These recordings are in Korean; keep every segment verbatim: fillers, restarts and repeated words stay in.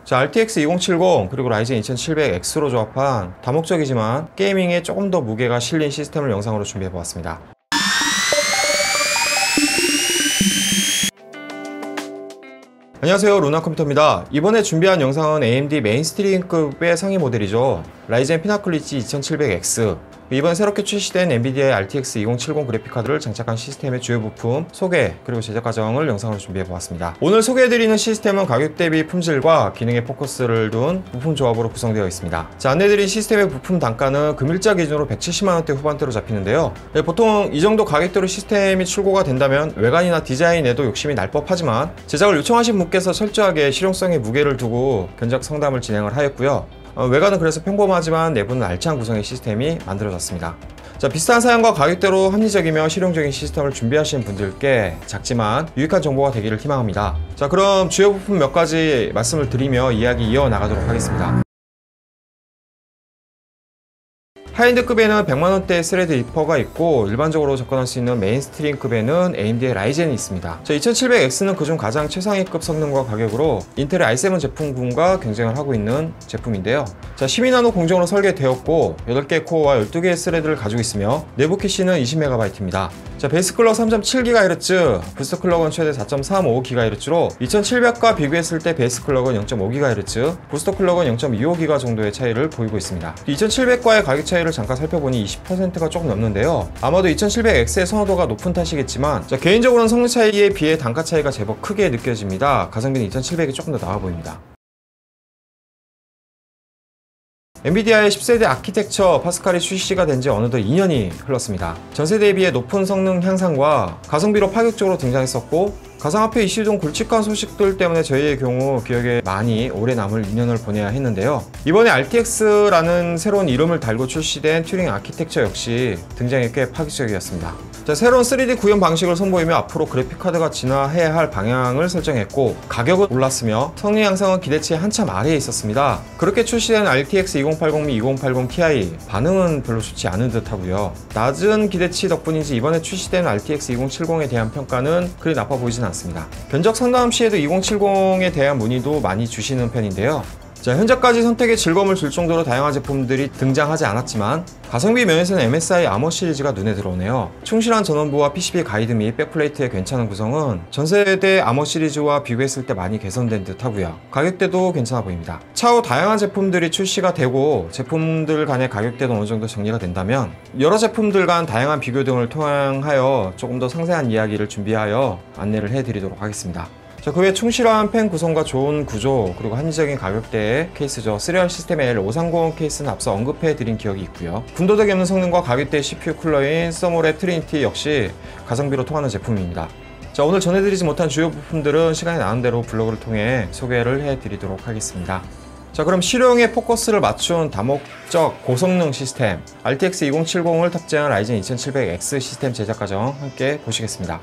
자, 알티엑스 이공칠공 그리고 라이젠 이천칠백 엑스로 조합한 다목적이지만 게이밍에 조금 더 무게가 실린 시스템을 영상으로 준비해보았습니다. 안녕하세요, 루나컴퓨터입니다. 이번에 준비한 영상은 에이엠디 메인스트림급의 상위 모델이죠. 라이젠 피나클 엣지 이천칠백 엑스. 이번 새롭게 출시된 엔비디아의 알티엑스 이공칠공 그래픽카드를 장착한 시스템의 주요 부품 소개 그리고 제작 과정을 영상으로 준비해보았습니다. 오늘 소개해드리는 시스템은 가격 대비 품질과 기능에 포커스를 둔 부품 조합으로 구성되어 있습니다. 자, 안내드린 시스템의 부품 단가는 금일자 기준으로 백칠십만 원대 후반대로 잡히는데요. 네, 보통 이 정도 가격대로 시스템이 출고가 된다면 외관이나 디자인에도 욕심이 날 법하지만 제작을 요청하신 분께서 철저하게 실용성에 무게를 두고 견적 상담을 진행을 하였고요. 어, 외관은 그래서 평범하지만 내부는 알찬 구성의 시스템이 만들어졌습니다. 자, 비슷한 사양과 가격대로 합리적이며 실용적인 시스템을 준비하시는 분들께 작지만 유익한 정보가 되기를 희망합니다. 자, 그럼 주요 부품 몇 가지 말씀을 드리며 이야기 이어나가도록 하겠습니다. 하이엔드급에는 백만 원대의 스레드 리퍼가 있고 일반적으로 접근할 수 있는 메인스트림급에는 에이엠디의 라이젠이 있습니다. 자, 이천칠백 엑스는 그중 가장 최상위급 성능과 가격으로 인텔의 아이 세븐 제품군과 경쟁을 하고 있는 제품인데요. 자, 십이 나노 공정으로 설계되었고 여덟 개의 코어와 열두 개의 스레드를 가지고 있으며 내부 캐시는 이십 메가바이트입니다. 자, 베이스 클럭 삼 점 칠 기가헤르츠, 부스트 클럭은 최대 사 점 삼오 기가헤르츠로 이천칠백과 비교했을 때 베이스 클럭은 영 점 오 기가헤르츠, 부스터 클럭은 영 점 이오 기가헤르츠 정도의 차이를 보이고 있습니다. 이천칠백과의 가격 차이를 잠깐 살펴보니 이십 퍼센트가 조금 넘는데요. 아마도 이천칠백 엑스의 선호도가 높은 탓이겠지만 자, 개인적으로는 성능 차이에 비해 단가 차이가 제법 크게 느껴집니다. 가성비는 이천칠백이 조금 더 나아 보입니다. 엔비디아의 십 세대 아키텍처 파스칼이 출시가 된 지 어느덧 이 년이 흘렀습니다. 전세대에 비해 높은 성능 향상과 가성비로 파격적으로 등장했었고 가상화폐 이슈 등 굵직한 소식들 때문에 저희의 경우 기억에 많이 오래 남을 이 년을 보내야 했는데요. 이번에 알티엑스라는 새로운 이름을 달고 출시된 튜링 아키텍처 역시 등장이 꽤 파격적이었습니다. 자, 새로운 쓰리디 구현 방식을 선보이며 앞으로 그래픽카드가 진화해야 할 방향을 설정했고 가격은 올랐으며 성능 향상은 기대치의 한참 아래에 있었습니다. 그렇게 출시된 알티엑스 이공팔공 및 이공팔공 티아이 반응은 별로 좋지 않은 듯 하고요. 낮은 기대치 덕분인지 이번에 출시된 알티엑스 이공칠공에 대한 평가는 그리 나빠 보이진 않습니다. 견적 상담 시에도 이공칠공에 대한 문의도 많이 주시는 편인데요. 자, 현재까지 선택의 즐거움을 줄 정도로 다양한 제품들이 등장하지 않았지만 가성비 면에서는 엠에스아이 아머 시리즈가 눈에 들어오네요. 충실한 전원부와 피시비 가이드 및 백플레이트의 괜찮은 구성은 전세대 아머 시리즈와 비교했을 때 많이 개선된 듯 하고요. 가격대도 괜찮아 보입니다. 차후 다양한 제품들이 출시가 되고 제품들 간의 가격대도 어느 정도 정리가 된다면 여러 제품들 간 다양한 비교 등을 통하여 조금 더 상세한 이야기를 준비하여 안내를 해드리도록 하겠습니다. 자, 그 외 충실한 펜 구성과 좋은 구조 그리고 합리적인 가격대의 케이스죠. 쓰리알 시스템의 엘 오삼공 케이스는 앞서 언급해드린 기억이 있고요. 군더더기 없는 성능과 가격대의 씨피유 쿨러인 서몰의 트리니티 역시 가성비로 통하는 제품입니다. 자, 오늘 전해드리지 못한 주요 부품들은 시간이 나는 대로 블로그를 통해 소개를 해드리도록 하겠습니다. 자, 그럼 실용에 포커스를 맞춘 다목적 고성능 시스템 알티엑스 이공칠공을 탑재한 라이젠 이천칠백 엑스 시스템 제작 과정 함께 보시겠습니다.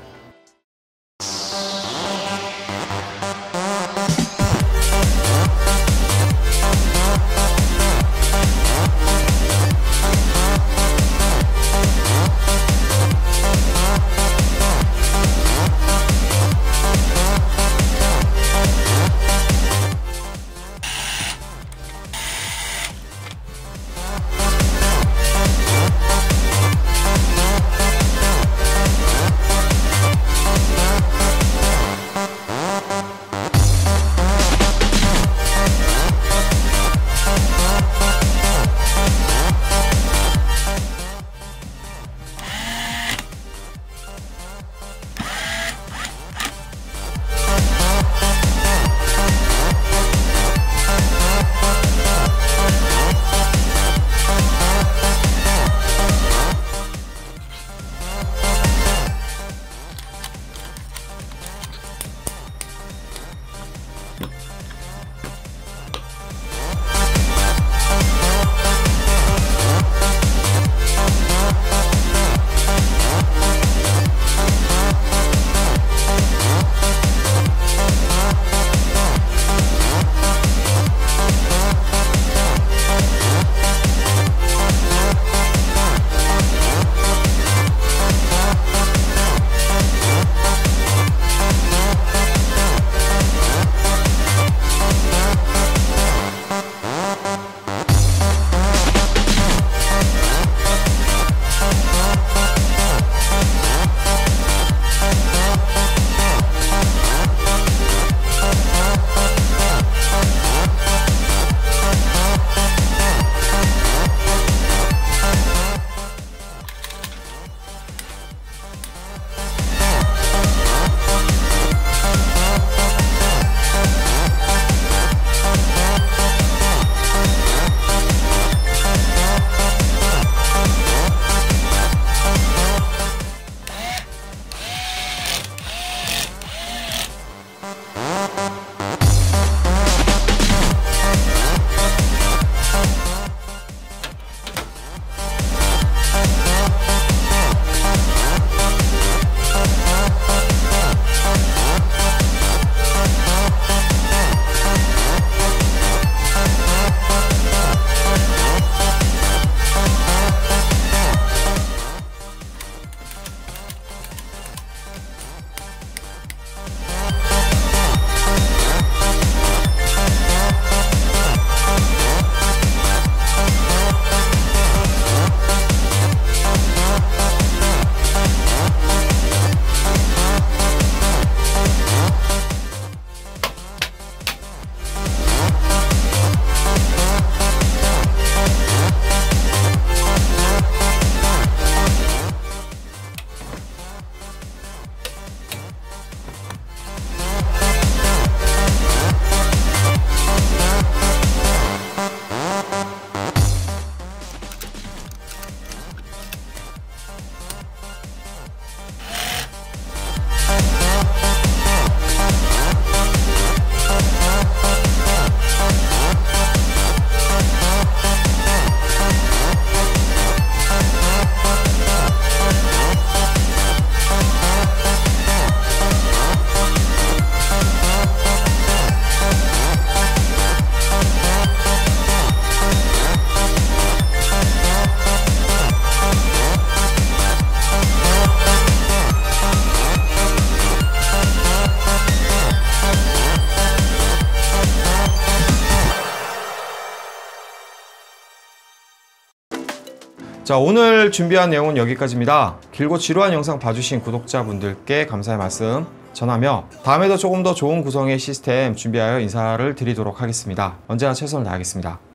자, 오늘 준비한 내용은 여기까지입니다. 길고 지루한 영상 봐주신 구독자분들께 감사의 말씀 전하며 다음에도 조금 더 좋은 구성의 시스템 준비하여 인사를 드리도록 하겠습니다. 언제나 최선을 다하겠습니다.